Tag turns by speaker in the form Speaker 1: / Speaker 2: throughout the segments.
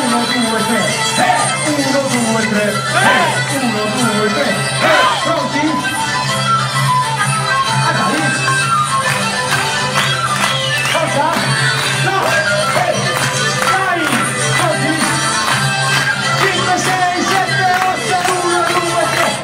Speaker 1: 2, 3, 1, 2, 3, 1, 2, 3, pronti? Ah dai! Forza! No! Dai! Pronti? 5, 6, 7, 8, 1, 2, 3,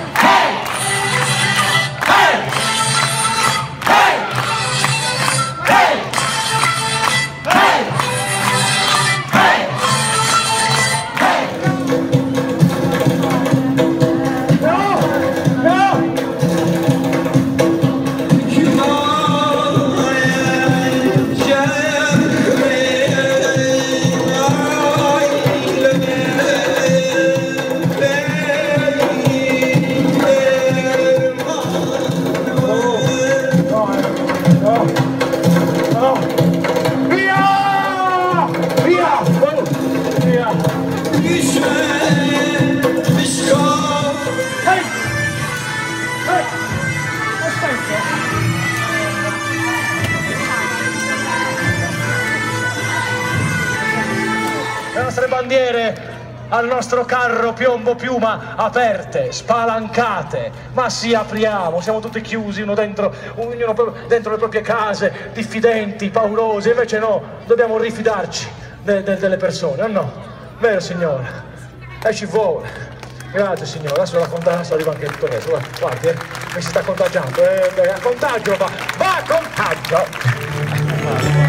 Speaker 1: le nostre bandiere al nostro carro piombo piuma aperte, spalancate, ma sì, apriamo, siamo tutti chiusi, ognuno dentro le proprie case, diffidenti, paurosi, invece no, dobbiamo rifidarci delle persone, o no? Vero signore? E ci vuole. Grazie signore, adesso la contagio, arriva anche tutto adesso, guardi, mi si sta contagiando, a contagio va a contagio!